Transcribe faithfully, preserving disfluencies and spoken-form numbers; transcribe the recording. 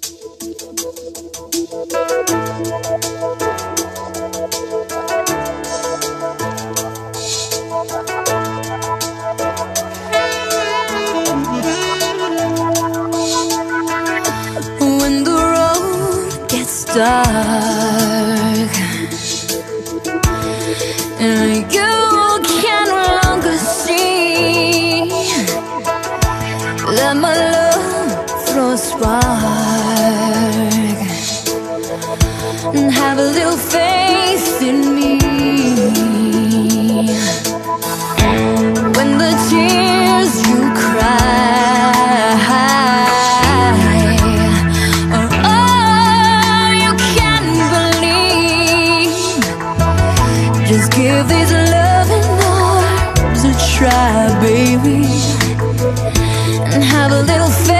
When the road gets dark and you can no longer see, let my love throw a spark and have a little faith in me. When the tears you cry are all you can believe, just give these loving arms a try, baby, and have a little faith.